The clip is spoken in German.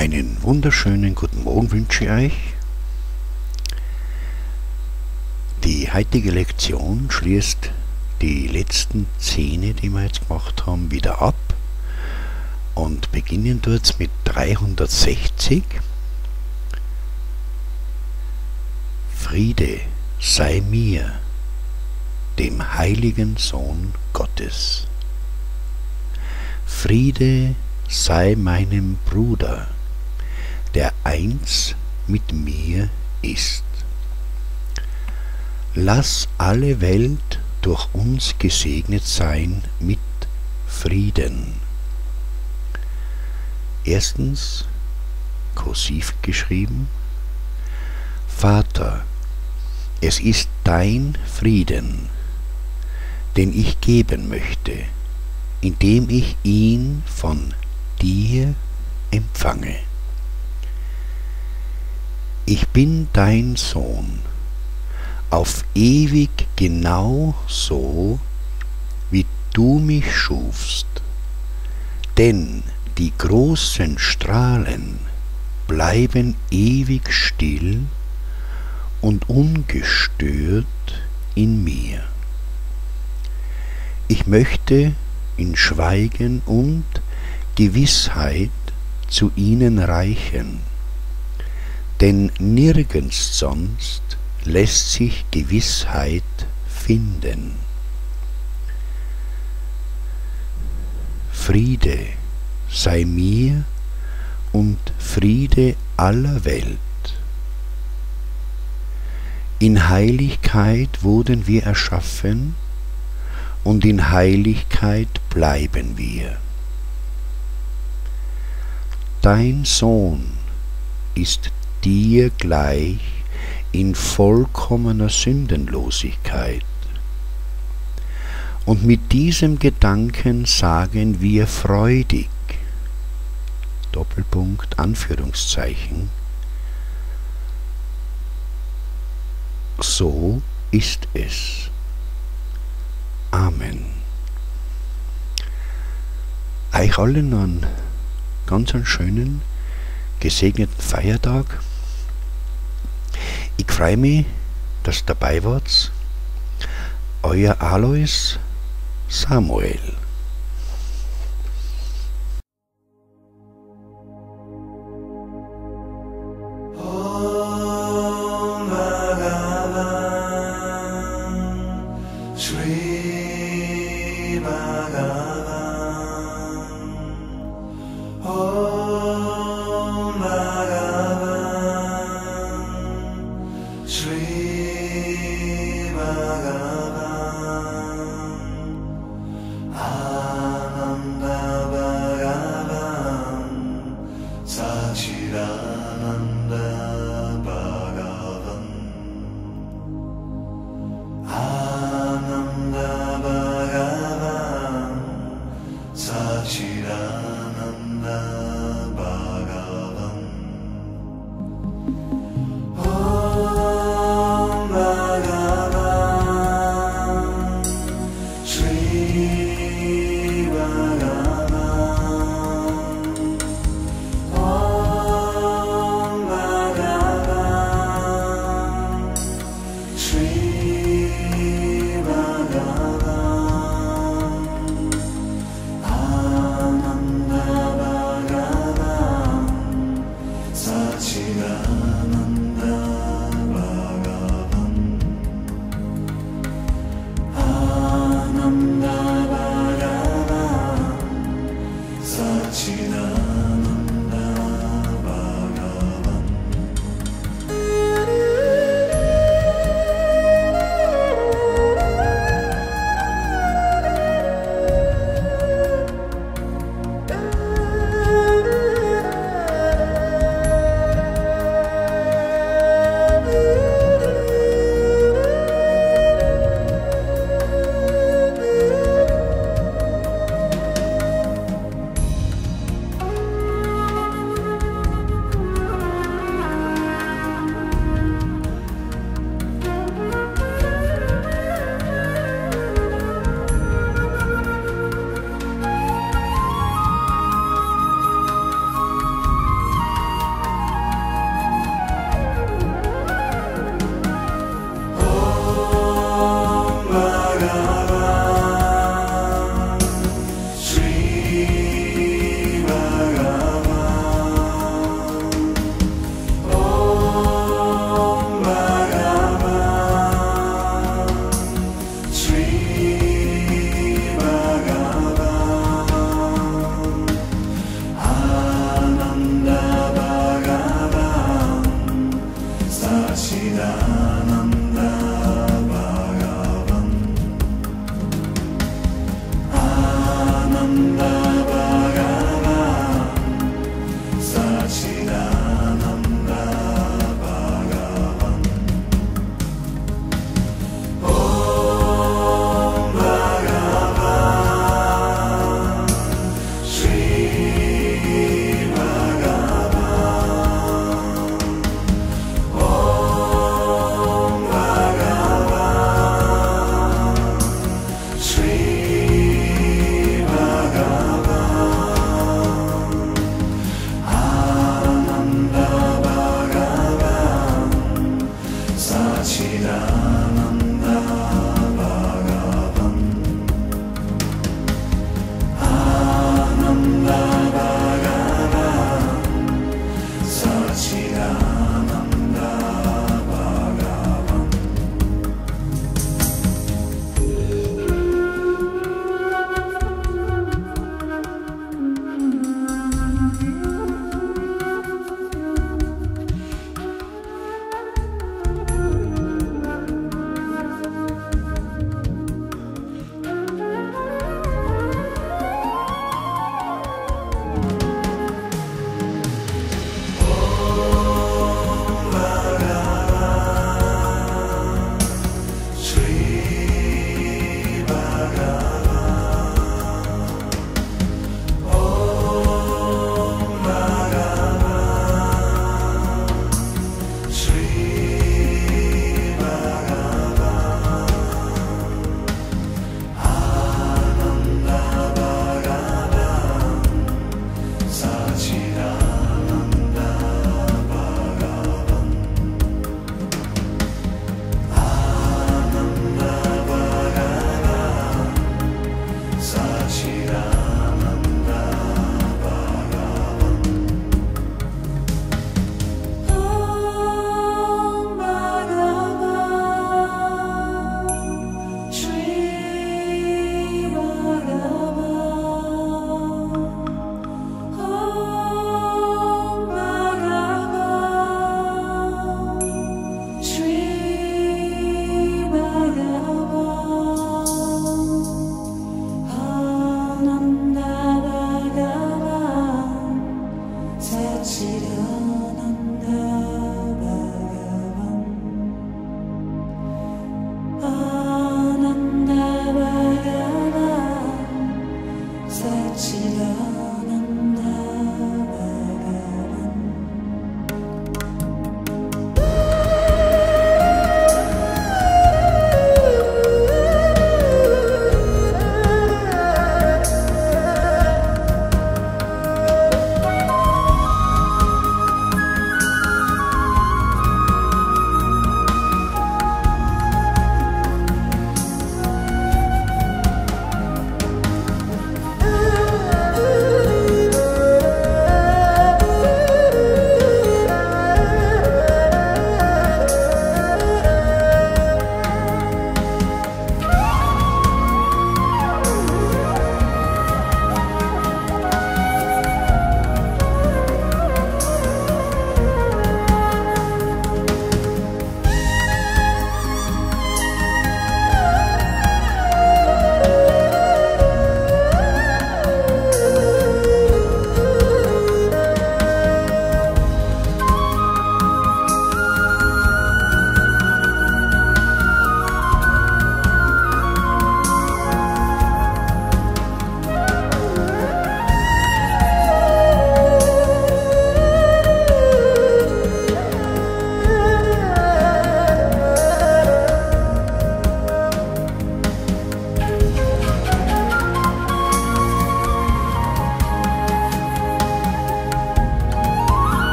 Einen wunderschönen guten Morgen wünsche ich euch. Die heutige Lektion schließt die letzten Szene, die wir jetzt gemacht haben, wieder ab und beginnen dort mit 360. Friede sei mir, dem heiligen Sohn Gottes. Friede sei meinem Bruder, der eins mit mir ist. Lass alle Welt durch uns gesegnet sein mit Frieden. Erstens, kursiv geschrieben: Vater, es ist dein Frieden, den ich geben möchte, indem ich ihn von dir empfange. Ich bin dein Sohn, auf ewig genau so, wie du mich schufst, denn die großen Strahlen bleiben ewig still und ungestört in mir. Ich möchte in Schweigen und Gewissheit zu ihnen reichen, denn nirgends sonst lässt sich Gewissheit finden. Friede sei mir und Friede aller Welt. In Heiligkeit wurden wir erschaffen und in Heiligkeit bleiben wir. Dein Sohn ist dir gleich in vollkommener Sündenlosigkeit. Und mit diesem Gedanken sagen wir freudig, Doppelpunkt, Anführungszeichen, so ist es. Amen. Euch allen noch einen ganz schönen, gesegneten Feiertag. Ich freue mich, dass ihr dabei wart. Euer Alois Samuel.